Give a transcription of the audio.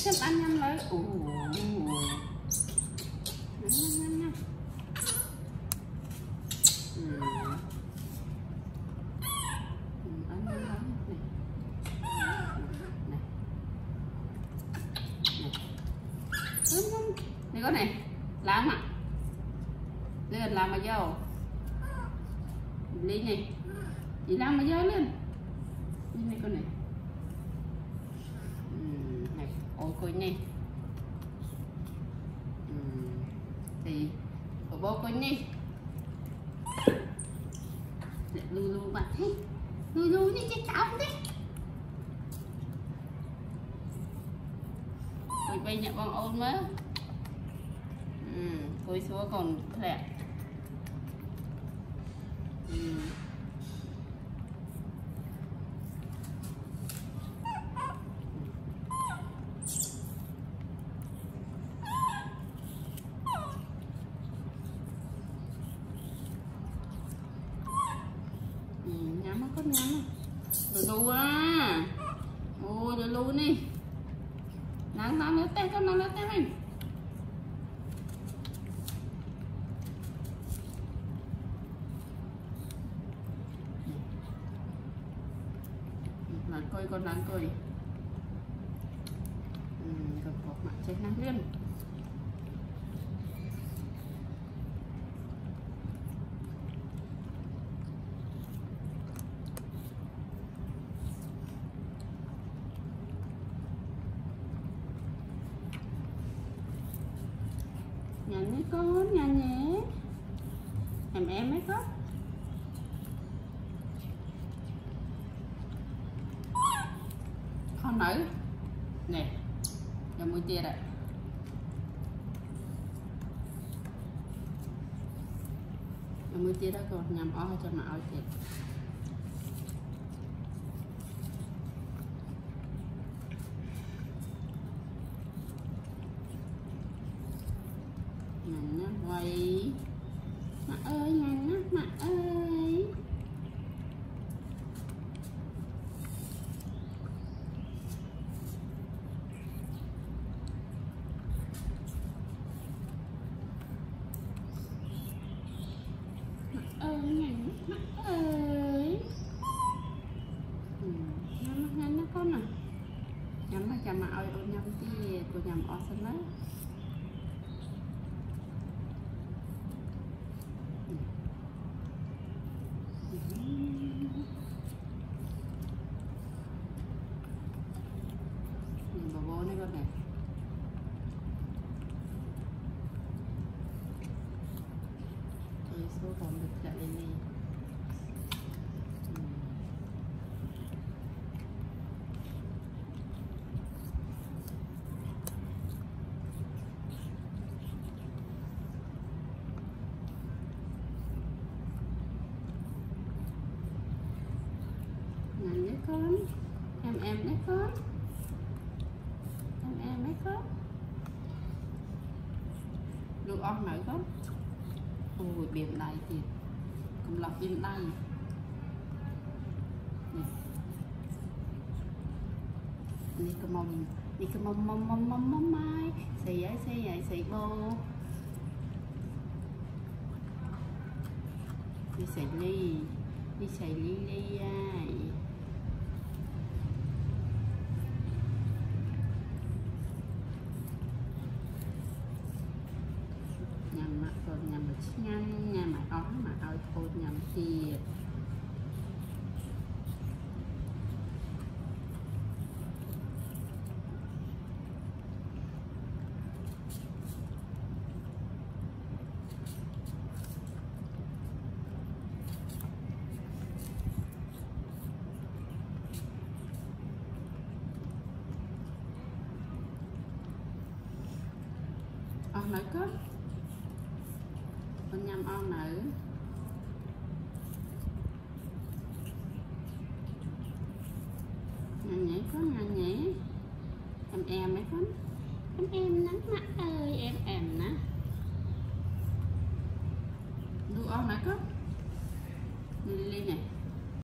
Xếp ăn nhanh lấy. Nhanh. Ăn nhanh lấy này. Này con này, làm ạ. Lên làm mà dâu. Đi này. Chị làm mà dâu lên. Đi này con này. Này, ôi coi này. Thì bố coi này. Lù bạn thấy. Lù như chết cỏng đấy. Coi bây nhẹ bằng ôn mới. Coi xuống còn lẹ. Nhắm con nhắm. Lù à. Ôi lù đi. Nó lấy tay con, nó lấy tay mình. Lăn coi con lăn coi. Còn cột mặt chết nắng lên. Nhanh nhé con, nhanh nhé. Em ấy con. Con nữ nè, cho mũi tia đây. Cho mũi tia đó con nhằm ó cho mà oi thiệt. Nhanh nó quay. Mà ơi nhanh nó, mà ơi. Nhanh mắt ơi. Nhanh nó con à. Nhắm mà chả mà ơi ôn nhắm thì cô nhắm ó sân đấy. Bố này con này. Số còn được chạy lên đi. Nhanh đấy con. Em đấy con. Em đấy con. Được on nữa con. Ôi biển đầy thì cũng lọc biển đầy. Đi cái mông mai. Xì vậy xì bô. Đi xì ly. Đi xì ly ai. Nhằm mặt rồi nhằm mặt nhanh. Nhằm mặt ó mà ơi thôi nhằm thiệt. On nữ có. Con nhâm on nữ. Nhanh nhảy có, nhanh nhảy. Em ấy con. Em nắng mặt ơi, em nè. Đu on nữ có.